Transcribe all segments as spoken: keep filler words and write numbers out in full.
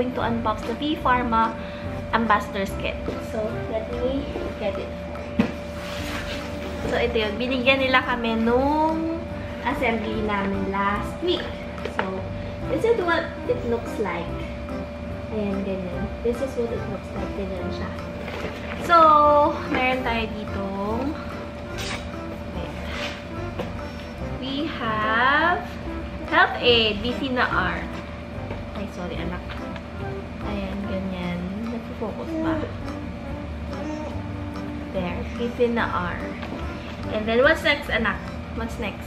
going to unbox the Vpharma Ambassador's Kit. So, let me get it. So, ito yun. Binigyan nila kami nung assembly namin last week. So, this is what it looks like. Ayan, ganyan. This is what it looks like. Ganyan siya. So, meron tayo ditong wait. We have Health Aid, B C na R. Ay, sorry, anak. Ayan, ganyan. Nag-focus ba? There, B C na R. And then, what's next, anak? What's next?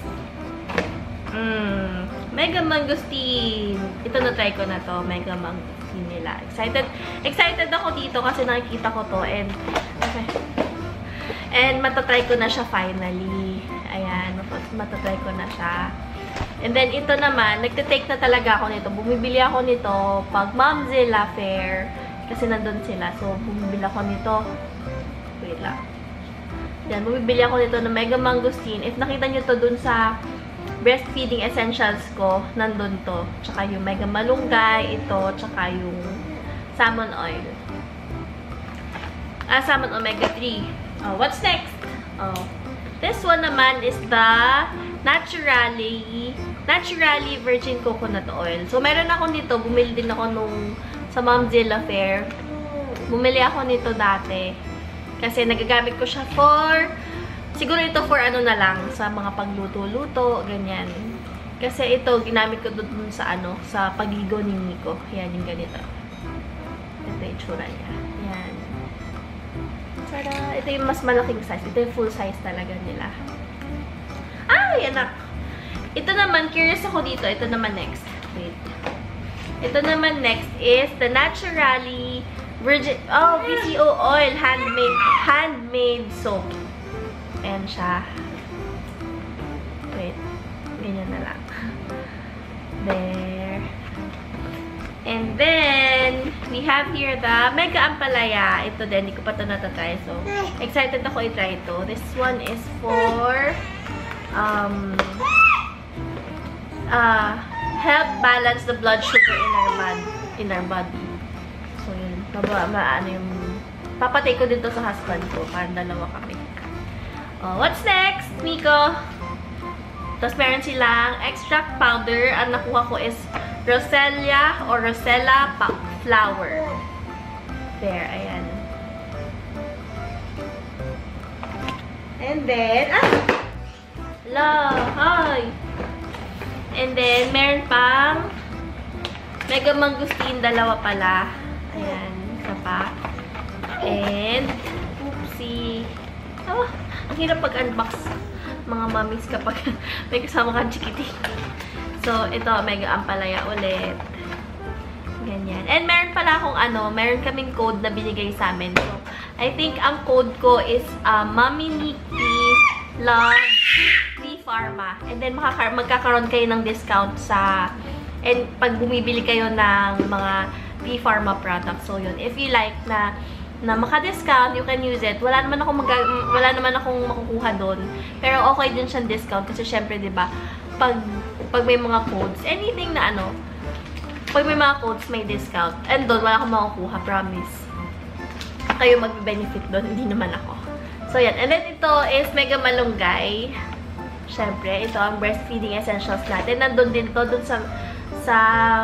Mmm, Mega Mangosteen. Ito na-try ko na to. Mega Mangosteen nila. Excited. Excited ako dito kasi nakikita ko to. And, okay. And, matatry ko na siya finally. Ayan. Matatry ko na siya. And then, ito naman, nagtitake na talaga ako nito. Bumibili ako nito pag Momzilla Fair. Kasi nandun sila. So, bumibili ako nito. Wait lang. Yan, bumibili ako nito ng Mega Mangosteen. If nakita nyo to dun sa breastfeeding essentials ko, nandun to. Tsaka yung Mega Malunggay, ito, tsaka yung salmon oil. Ah, salmon omega three. Oh, what's next? Oh, this one naman is the naturally, naturally virgin coconut oil. So, meron ako nito. Bumili din ako nung sa Momzilla Fair. Bumili ako nito dati. Kasi nagagamit ko siya for siguro ito for ano na lang, sa mga pagluto-luto, ganyan. Kasi ito, ginamit ko doon sa ano, sa pagligo ni Nico. Yan, yung ganito. Ito yung tsura niya. Yan. Tada! Ito yung mas malaking size. Ito yung full size talaga nila. Ay, anak! Ito naman, curious ako dito. Ito naman next. Wait. Ito naman next is the Naturally Virgin, oh, V C O oil, handmade, handmade soap. Ayan siya. Wait. Ganyan na lang. There. And then, we have here the Mega Ampalaya. Ito din, hindi ko pa ito natatry. So, excited ako i-try ito. This one is for um, uh, help balance the blood sugar in our, body, in our body. So, yun. Maba, maano yung papatay ko dito sa husband ko. Parang dalawa kami. Oh, what's next, Nico? Tapos meron silang extract powder. Ang nakuha ko is Rosella or Rosella flower. There, ayan. And then, ah! Hello, hi! And then, meron pang Mega Mangosteen, dalawa pala. Ayan, isa pa. And, oopsie. Oh, ang hirap pag-unbox mga mommies kapag may kasama kang chikiting. So, ito, Mega Ampalaya ulit. Ganyan. And meron pala akong ano, meron kaming code na binigay sa amin. So, I think ang code ko is uh, Mommy Nikki Love Vpharma. And then, magkakaroon kayo ng discount sa, and pag bumibili kayo ng mga Vpharma products. So, yun. If you like na na maka-discount, you can use it. Wala naman akong mag wala naman akong makukuha doon. Pero okay din siyang discount kasi syempre, 'di ba? Pag pag may mga codes, anything na ano, pag may mga codes, may discount. And doon wala akong makukuha, promise. Kayo magbe-benefit doon, hindi naman ako. So, yan. And then ito is Mega Malunggay. Syempre, ito ang breastfeeding essentials natin. Nandun din to doon sa sa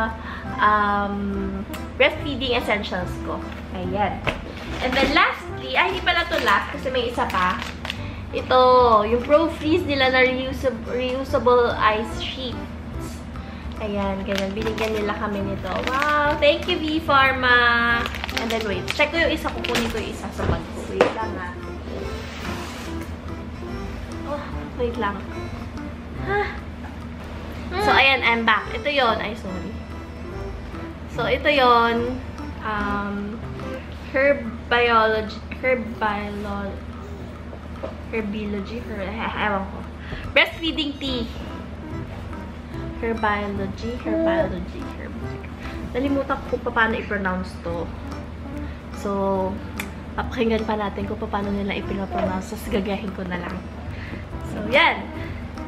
um, breastfeeding essentials ko. Ayan. And then lastly, ay hindi pala to last kasi may isa pa. Ito, yung Pro Freeze nila na reusable, reusable ice sheets. Ayan, ganyan. Binigyan nila kami nito. Wow! Thank you, Vpharma! And then wait, check ko yung isa. Kukunin ko yung isa sa bag ko. Wait lang ha. Oh, wait lang. Ha? So, ayan, I'm back. Ito yon. Ay, sorry. So, ito yon. Um, herb biology, herb biology, herbiology, her, ewan ko. Breastfeeding tea. Herbiology, herbiology, herbiology. Nalimutan ko kung paano i-pronounce to. So, papakinggan pa natin kung paano nila i-pronounce. So, gagahin ko na lang. So, yan.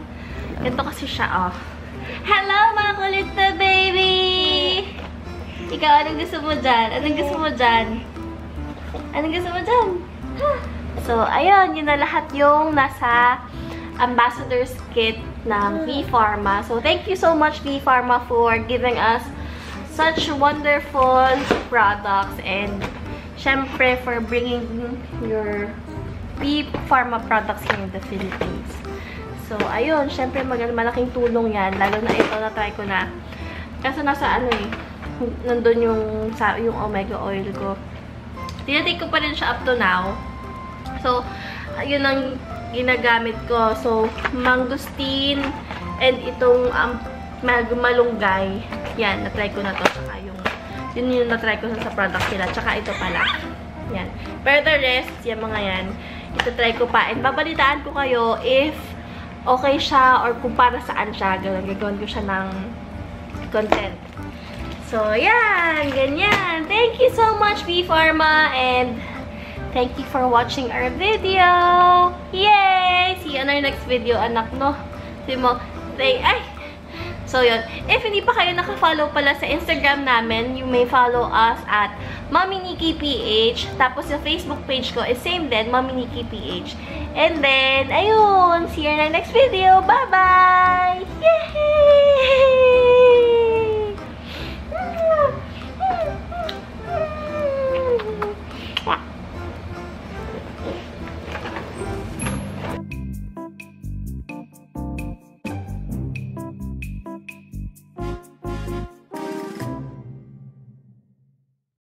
Ito kasi siya, oh. Hello, mga kulit na baby! Ikaw, anong gusto mo dyan? Anong gusto mo dyan? Anong gusto mo dyan? So, ayun. Yun na lahat yung nasa Ambassador's Kit ng Vpharma. So, thank you so much, Vpharma, for giving us such wonderful products and syempre for bringing your Vpharma products here in the Philippines. So, ayun. Syempre, malaking tulong yan. Lalo na ito, na-try ko na. Kasi nasa ano eh, nandun yung, yung omega oil ko. Tinatake ko pa rin siya up to now. So, yun ang ginagamit ko. So, mangustin and itong um, malunggay. Yan, na-try ko na to. Tsaka yung, yun yung na-try ko sa product nila. Tsaka ito pala. Yan. Pero the rest, yung mga yan, ito-try ko pa. And babalitaan ko kayo if okay siya or kung para saan siya. Gagawin ko siya ng content. So, yan. Ganyan. Thank you so much, Vpharma. And thank you for watching our video. Yay! See you on our next video, anak, no? See mo, say, ay! So, yun. If hindi pa kayo naka-follow pala sa Instagram namin, you may follow us at Mommy Nikki P H. Tapos, yung Facebook page ko is same din, Mommy Nikki P H. And then, ayun, see you in our next video. Bye-bye! Yeah!